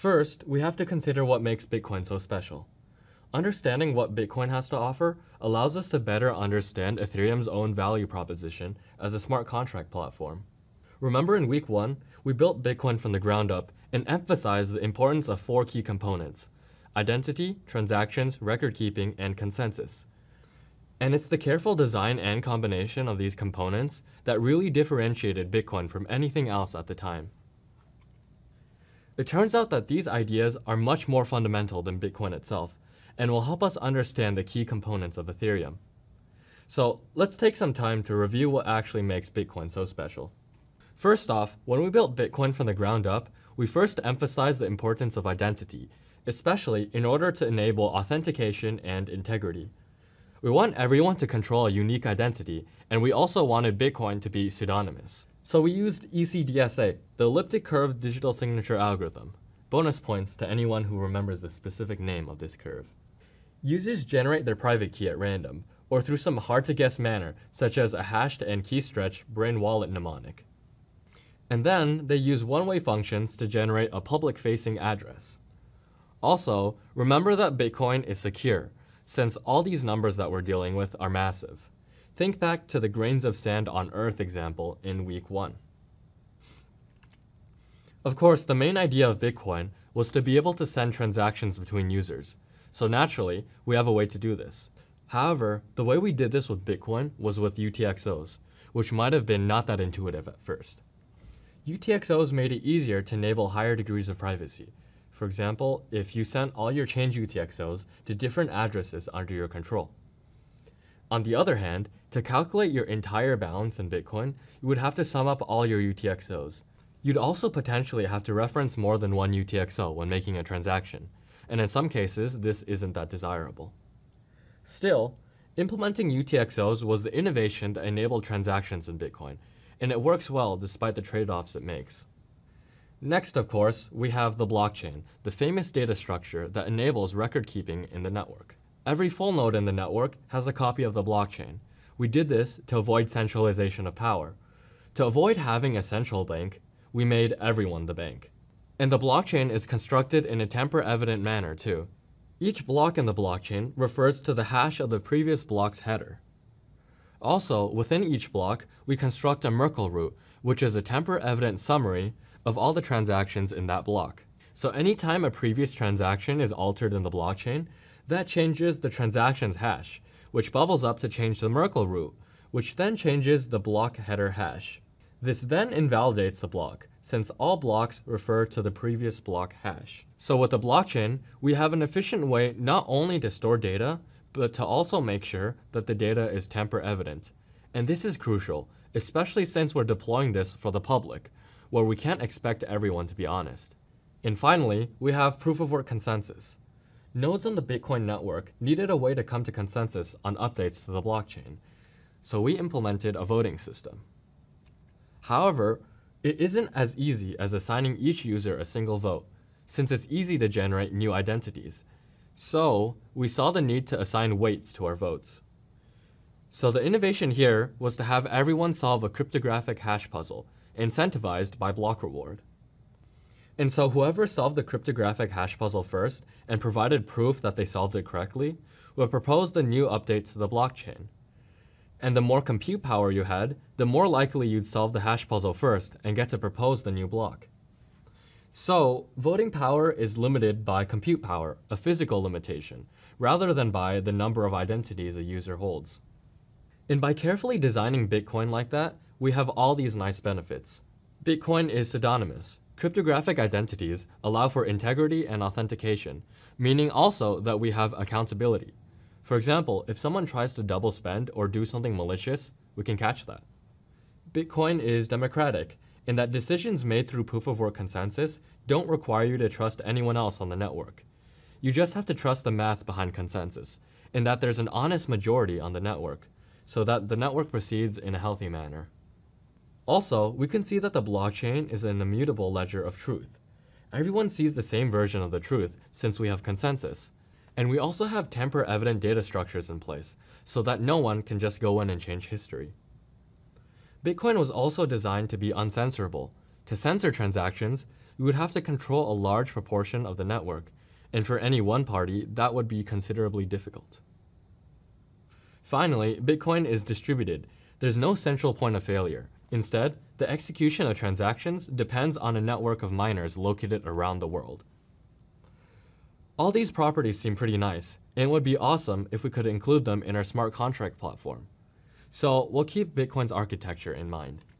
First, we have to consider what makes Bitcoin so special. Understanding what Bitcoin has to offer allows us to better understand Ethereum's own value proposition as a smart contract platform. Remember in week 1, we built Bitcoin from the ground up and emphasized the importance of 4 key components: identity, transactions, record keeping, and consensus. And it's the careful design and combination of these components that really differentiated Bitcoin from anything else at the time. It turns out that these ideas are much more fundamental than Bitcoin itself, and will help us understand the key components of Ethereum. So let's take some time to review what actually makes Bitcoin so special. First off, when we built Bitcoin from the ground up, we first emphasized the importance of identity, especially in order to enable authentication and integrity. We want everyone to control a unique identity, and we also wanted Bitcoin to be pseudonymous. So we used ECDSA, the elliptic curve digital signature algorithm. Bonus points to anyone who remembers the specific name of this curve. Users generate their private key at random, or through some hard-to-guess manner, such as a hashed and key stretch brain wallet mnemonic. And then they use one-way functions to generate a public-facing address. Also, remember that Bitcoin is secure, since all these numbers that we're dealing with are massive. Think back to the grains of sand on Earth example in week 1. Of course, the main idea of Bitcoin was to be able to send transactions between users. So naturally, we have a way to do this. However, the way we did this with Bitcoin was with UTXOs, which might have been not that intuitive at first. UTXOs made it easier to enable higher degrees of privacy. For example, if you sent all your change UTXOs to different addresses under your control. On the other hand, to calculate your entire balance in Bitcoin, you would have to sum up all your UTXOs. You'd also potentially have to reference more than one UTXO when making a transaction, and in some cases, this isn't that desirable. Still, implementing UTXOs was the innovation that enabled transactions in Bitcoin, and it works well despite the trade-offs it makes. Next, of course, we have the blockchain, the famous data structure that enables record keeping in the network. Every full node in the network has a copy of the blockchain. We did this to avoid centralization of power. To avoid having a central bank, we made everyone the bank. And the blockchain is constructed in a tamper-evident manner too. Each block in the blockchain refers to the hash of the previous block's header. Also, within each block, we construct a Merkle root, which is a tamper-evident summary of all the transactions in that block. So anytime a previous transaction is altered in the blockchain, that changes the transaction's hash, which bubbles up to change the Merkle root, which then changes the block header hash. This then invalidates the block, since all blocks refer to the previous block hash. So with the blockchain, we have an efficient way not only to store data, but to also make sure that the data is tamper-evident. And this is crucial, especially since we're deploying this for the public, where we can't expect everyone to be honest. And finally, we have proof-of-work consensus. Nodes on the Bitcoin network needed a way to come to consensus on updates to the blockchain, so we implemented a voting system. However, it isn't as easy as assigning each user a single vote, since it's easy to generate new identities. So, we saw the need to assign weights to our votes. So the innovation here was to have everyone solve a cryptographic hash puzzle, incentivized by block reward. And so whoever solved the cryptographic hash puzzle first and provided proof that they solved it correctly would propose the new update to the blockchain. And the more compute power you had, the more likely you'd solve the hash puzzle first and get to propose the new block. So, voting power is limited by compute power, a physical limitation, rather than by the number of identities a user holds. And by carefully designing Bitcoin like that, we have all these nice benefits. Bitcoin is pseudonymous. Cryptographic identities allow for integrity and authentication, meaning also that we have accountability. For example, if someone tries to double spend or do something malicious, we can catch that. Bitcoin is democratic, in that decisions made through proof-of-work consensus don't require you to trust anyone else on the network. You just have to trust the math behind consensus, and that there's an honest majority on the network, so that the network proceeds in a healthy manner. Also, we can see that the blockchain is an immutable ledger of truth. Everyone sees the same version of the truth since we have consensus. And we also have tamper-evident data structures in place, so that no one can just go in and change history. Bitcoin was also designed to be uncensorable. To censor transactions, you would have to control a large proportion of the network, and for any one party, that would be considerably difficult. Finally, Bitcoin is distributed. There's no central point of failure. Instead, the execution of transactions depends on a network of miners located around the world. All these properties seem pretty nice, and it would be awesome if we could include them in our smart contract platform. So we'll keep Bitcoin's architecture in mind.